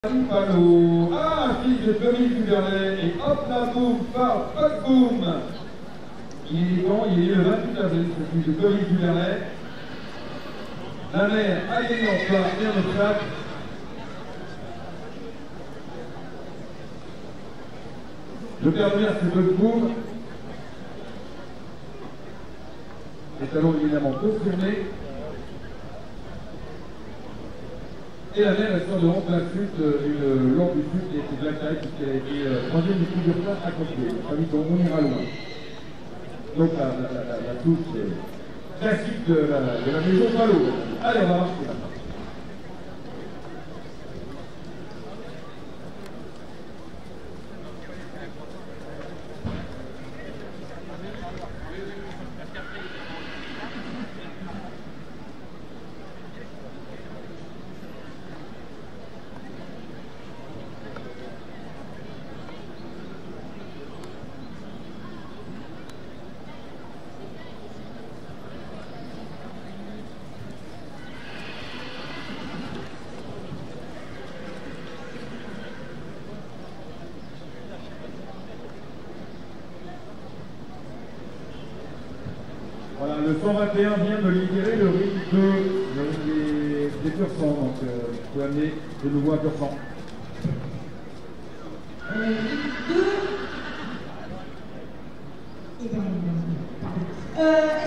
Palo, un fils de Dominique Duvernet et hop la boum par Fuck Boom. Il est quand? Il est le 28 avril, ce fils de Dominique Duvernet. La mère a gagné en plat et en obstacle. Le père de mère c'est Fuck Boom. Les talons évidemment confirmés. Et la mère, elle sort devant plein sud, une lord du sud qui était Black Tie, puisqu'elle a été troisième du coup de plat à côté. Famille dont on ira loin. Donc la touche classique de la maison Palo. Allez, on va marcher maintenant. Voilà, le 121 vient de libérer le ring des pur sang, donc vous pouvez amener de nouveau un pur sang. Et